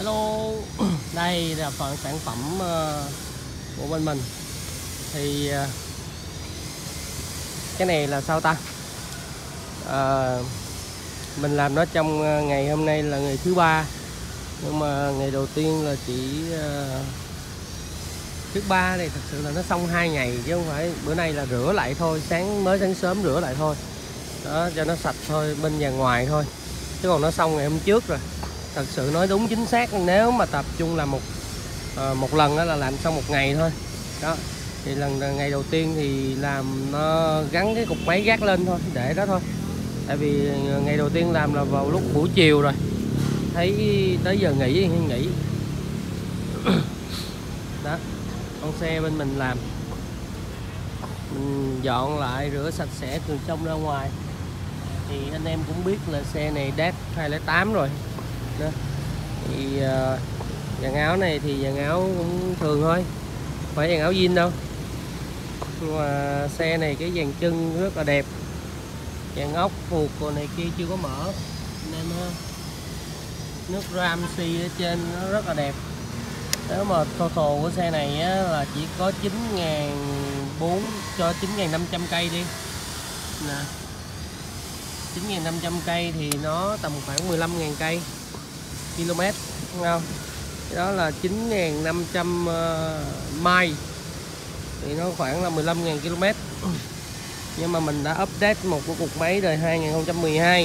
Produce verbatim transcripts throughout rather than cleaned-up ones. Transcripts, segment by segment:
Hello, đây là phần sản phẩm của bên mình. Thì cái này là sao ta? À, mình làm nó trong ngày hôm nay là ngày thứ ba, nhưng mà ngày đầu tiên là chỉ uh, thứ ba này thật sự là nó xong hai ngày chứ không phải bữa nay là rửa lại thôi, sáng mới sáng sớm rửa lại thôi đó cho nó sạch thôi, bên nhà ngoài thôi, chứ còn nó xong ngày hôm trước rồi. Thật sự nói đúng chính xác, nếu mà tập trung làm một uh, một lần đó là làm xong một ngày thôi đó. Thì lần ngày đầu tiên thì làm nó gắn cái cục máy gác lên thôi, để đó thôi. Tại vì ngày đầu tiên làm là vào lúc buổi chiều rồi, thấy tới giờ nghỉ thì nghỉ đó. Con xe bên mình làm, mình dọn lại rửa sạch sẽ từ trong ra ngoài. Thì anh em cũng biết là xe này đát hai không tám rồi đó. Thì uh, dàn áo này thì dàn áo cũng thường thôi, không phải dàn áo zin đâu. Nhưng mà xe này cái dàn chân rất là đẹp, dàn ốc phuộc còn này kia chưa có mở nên nước ram xi ở trên nó rất là đẹp. Nếu mà total của xe này á, là chỉ có chín nghìn bốn trăm cho chín nghìn năm trăm cây đi nè, chín nghìn năm trăm cây thì nó tầm khoảng mười lăm nghìn cây km, đúng không? Cái đó là chín nghìn năm trăm uh, mai thì nó khoảng là mười lăm nghìn km. Nhưng mà mình đã update một cái cục máy đời hai nghìn không trăm mười hai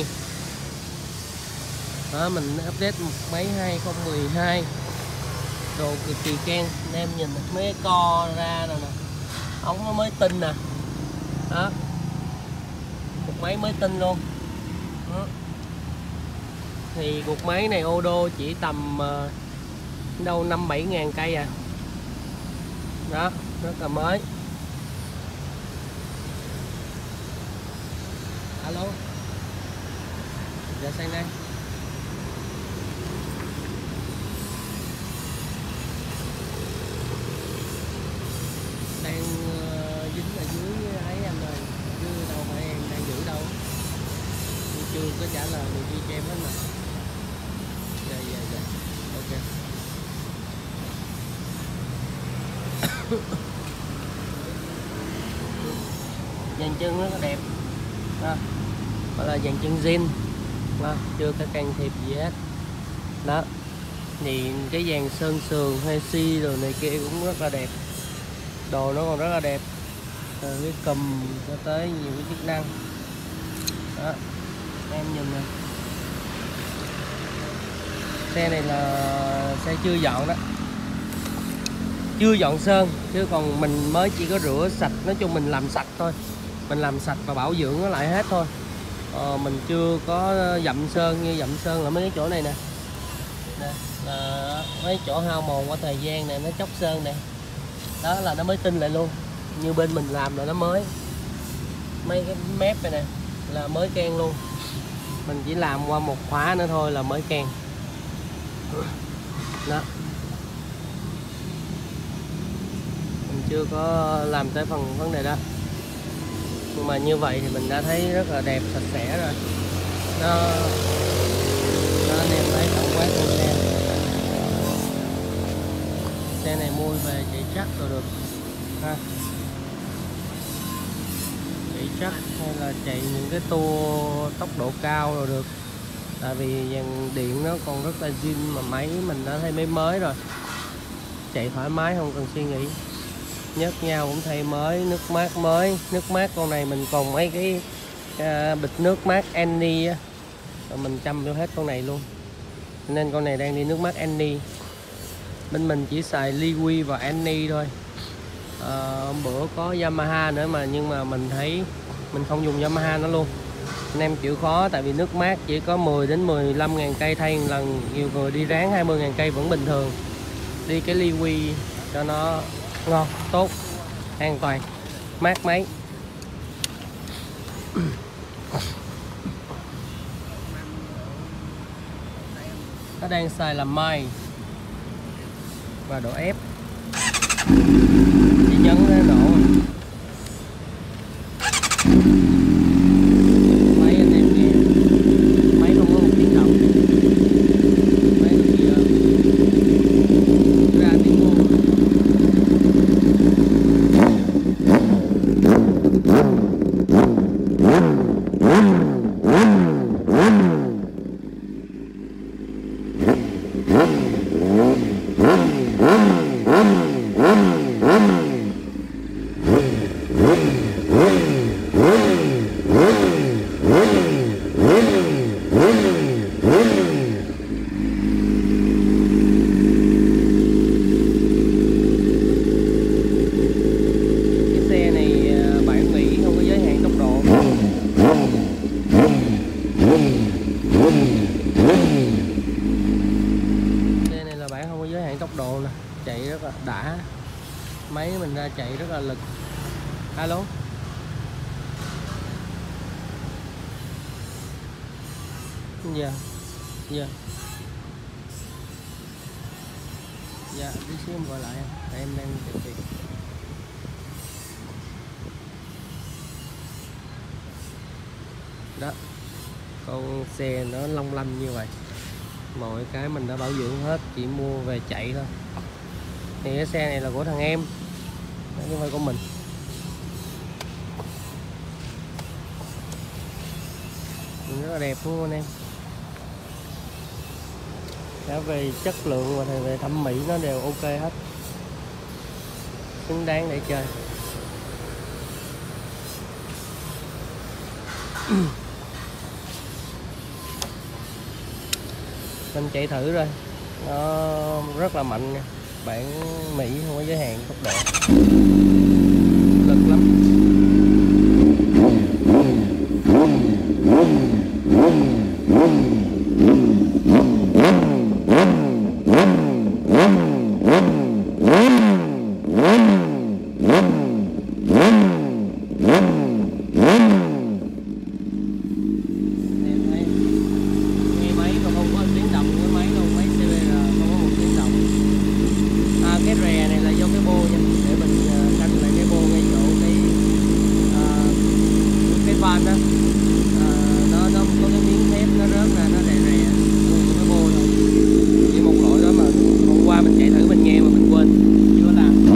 đó, mình update một máy hai không một hai, đồ cực kỳ keng. Anh em nhìn mấy cái co ra rồi nè, ống nó mới tinh nè đó, cục máy mới tinh luôn đó. Thì cục máy này ô đô chỉ tầm uh, đâu năm bảy ngàn cây à đó, rất là mới. Alo, giờ sang đây. Đang uh, dính ở dưới ấy anh ơi, chứ đâu phải em đang giữ đâu, tôi chưa có trả lời được đi cho em hết mà. Dạ dạ dạ, ok. Dàn chân rất là đẹp đó, đó là dàn chân zin đó, chưa có can thiệp gì hết đó. Thì cái dàn sơn sườn hay xi rồi này kia cũng rất là đẹp, đồ nó còn rất là đẹp, từ cái cùm cho tới nhiều cái chức năng đó. Em nhìn nè, xe này là xe chưa dọn đó, chưa dọn sơn, chứ còn mình mới chỉ có rửa sạch. Nói chung mình làm sạch thôi, mình làm sạch và bảo dưỡng nó lại hết thôi. Ờ, mình chưa có dặm sơn. Như dặm sơn là mấy cái chỗ này nè, nè là mấy chỗ hao mòn qua thời gian này, nó chóc sơn này đó là nó mới tinh lại luôn. Như bên mình làm là nó mới, mấy cái mép này nè là mới ken luôn, mình chỉ làm qua một khóa nữa thôi là mới ken đó. Mình chưa có làm tới phần vấn đề đó, nhưng mà như vậy thì mình đã thấy rất là đẹp, sạch sẽ rồi nó, nó anh em thấy tổng quát của xe. Xe này mua về chạy chắc rồi được ha, chạy chắc hay là chạy những cái tour tốc độ cao rồi được. Tại vì dàn điện nó còn rất là zin, mà máy mình đã thay máy mới rồi, chạy thoải mái không cần suy nghĩ. Nhớt nhau cũng thay mới, nước mát mới. Nước mát con này mình còn mấy cái uh, bịch nước mát Annie á, rồi mình chăm vô hết con này luôn, nên con này đang đi nước mát Annie. Bên mình chỉ xài Liwi và Annie thôi. À, hôm bữa có Yamaha nữa mà, nhưng mà mình thấy mình không dùng Yamaha nó luôn. Anh em chịu khó, tại vì nước mát chỉ có mười đến mười lăm ngàn cây thay một lần, nhiều người đi ráng hai mươi ngàn cây vẫn bình thường. Đi cái Liwi cho nó ngon, tốt, an toàn, mát máy. Nó đang xài là mai và độ ép, chỉ nhấn nó nổ. Máy anh em nghe, máy không có một tiếng động, máy cực kỳ êm. chạy rất là đã, máy mình ra chạy rất là lực. Alo. Dạ. Dạ. Dạ, tí xíu em gọi lại em, tại em đang chạy việc. Đó, con xe nó long lanh như vậy, mọi cái mình đã bảo dưỡng hết, chỉ mua về chạy thôi. Thì cái xe này là của thằng em, chứ không phải của mình. Rất là đẹp luôn anh em. Cả về chất lượng và về thẩm mỹ nó đều ok hết, xứng đáng để chơi. Mình chạy thử rồi, nó rất là mạnh nha. Bản Mỹ không có giới hạn tốc độ, lực lắm. Cái rè này là do cái bô nha, để mình canh lại cái bô ngay chỗ cái uh, cái van đó, uh, nó nó có cái miếng thép nó rớt ra, nó rè rè cái bô thôi. Chỉ một lỗi đó mà hôm qua mình chạy thử mình nghe mà mình quên chưa làm.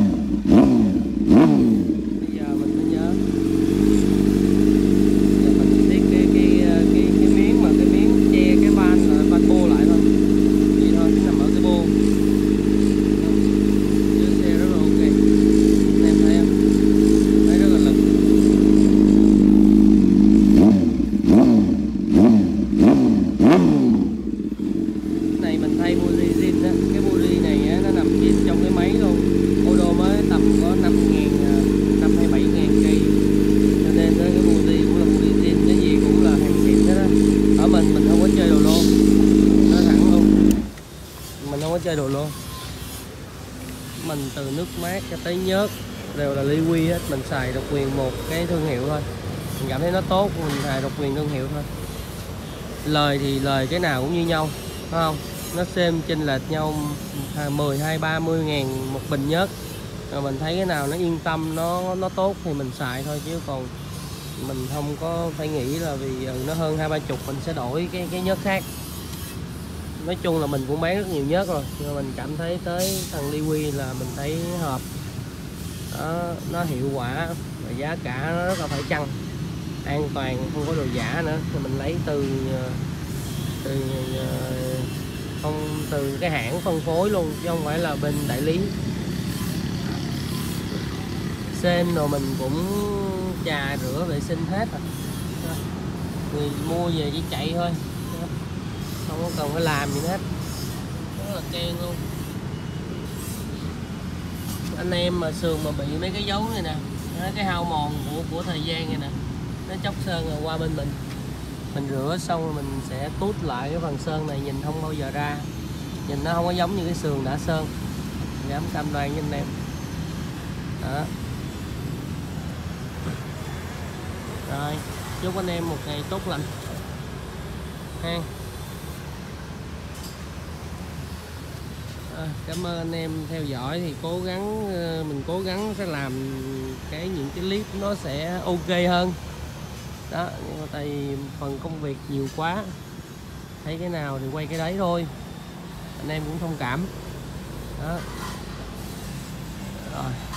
Bây giờ mình mới nhớ. Giờ mình tiếc cái cái cái cái miếng mà cái miếng che cái van là van bô lại thôi, vậy thôi, nằm ở cái bô. Này mình thay buji zin đó, cái buji này á, nó nằm zin trong cái máy luôn. Ô đô mới tầm có năm ngàn, năm hay bảy ngàn cây, cho nên cái buji cũng là buji zin, cái gì cũng là hàng xịn hết đó. Ở mình mình không có chơi đồ lô, nói thẳng luôn, mình không có chơi đồ lô. Mình từ nước mát cho tới nhớt đều là Liwi hết, mình xài độc quyền một cái thương hiệu thôi. Mình cảm thấy nó tốt, mình xài độc quyền thương hiệu thôi. Lời thì lời cái nào cũng như nhau, phải không? Nó xem chênh lệch nhau mười, hai, ba mươi ngàn một bình nhớt. Rồi mình thấy cái nào nó yên tâm, nó nó tốt thì mình xài thôi, chứ còn mình không có phải nghĩ là vì ừ, nó hơn hai ba chục mình sẽ đổi cái cái nhớt khác. Nói chung là mình cũng bán rất nhiều nhớt rồi, nhưng mà mình cảm thấy tới thằng Liwi là mình thấy hợp. Đó, nó hiệu quả và giá cả nó rất là phải chăng, an toàn, không có đồ giả nữa. Thì mình lấy từ từ không từ cái hãng phân phối luôn, chứ không phải là bên đại lý. Sên rồi mình cũng chà rửa vệ sinh hết rồi, người mua về chỉ chạy thôi, không có cần phải làm gì hết, rất là keng luôn. Anh em mà sườn mà bị mấy cái dấu này nè, cái hao mòn của của thời gian này nè, nó chóc sơn rồi qua bên mình mình rửa xong rồi mình sẽ tút lại cái phần sơn này, nhìn không bao giờ ra, nhìn nó không có giống như cái sườn đã sơn, dám cam đoan với anh em. Đó. Rồi, chúc anh em một ngày tốt lành ha. À, cảm ơn anh em theo dõi. Thì cố gắng mình cố gắng sẽ làm cái những cái clip nó sẽ ok hơn đó, nhưng mà tại vì phần công việc nhiều quá, thấy cái nào thì quay cái đấy thôi, anh em cũng thông cảm đó. Rồi.